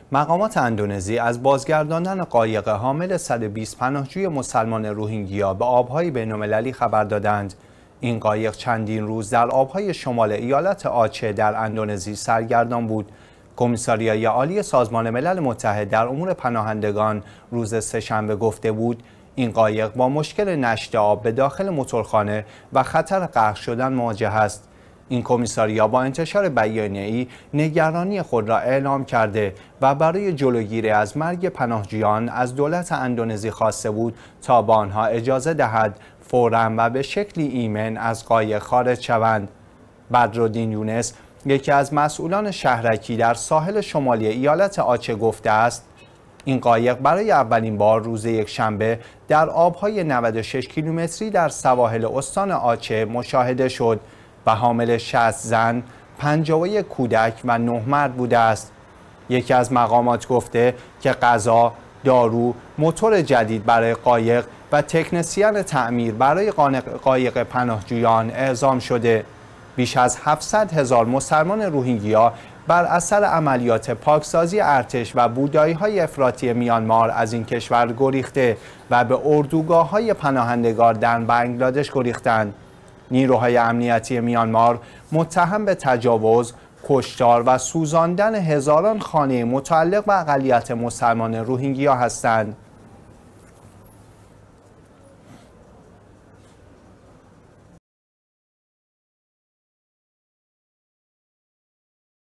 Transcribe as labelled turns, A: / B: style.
A: مقامات اندونزی از بازگرداندن قایق حامل 120 پناهجوی مسلمان روهینگیا به آبهای بین‌المللی خبر دادند. این قایق چندین روز در آبهای شمال ایالت آچه در اندونزی سرگردان بود. کمیساریای عالی سازمان ملل متحد در امور پناهندگان روز سه‌شنبه گفته بود این قایق با مشکل نشت آب به داخل موتورخانه و خطر غرق شدن مواجه است. این کمیساریا با انتشار بیانیه‌ای نگرانی خود را اعلام کرده و برای جلوگیری از مرگ پناهجویان از دولت اندونزی خواسته بود تا به آنها اجازه دهد فوراً و به شکلی ایمن از قایق خارج شوند. بدرالدین یونس، یکی از مسئولان شهرکی در ساحل شمالی ایالت آچه گفته است این قایق برای اولین بار روز یکشنبه در آبهای 96 کیلومتری در سواحل استان آچه مشاهده شد و حامل 60 زن، 51 کودک و 9 مرد بوده است. یکی از مقامات گفته که غذا، دارو، موتور جدید برای قایق و تکنسین تعمیر برای قایق پناهجویان اعزام شده. بیش از 700,000 مسلمان روهینگیا بر اثر عملیات پاکسازی ارتش و بودایی‌های افراطی میانمار از این کشور گریخته و به اردوگاه‌های پناهندگان در بنگلادش گریختند. نیروهای امنیتی میانمار متهم به تجاوز، کشتار و سوزاندن هزاران خانه متعلق به اقلیت مسلمان روهینگیا هستند.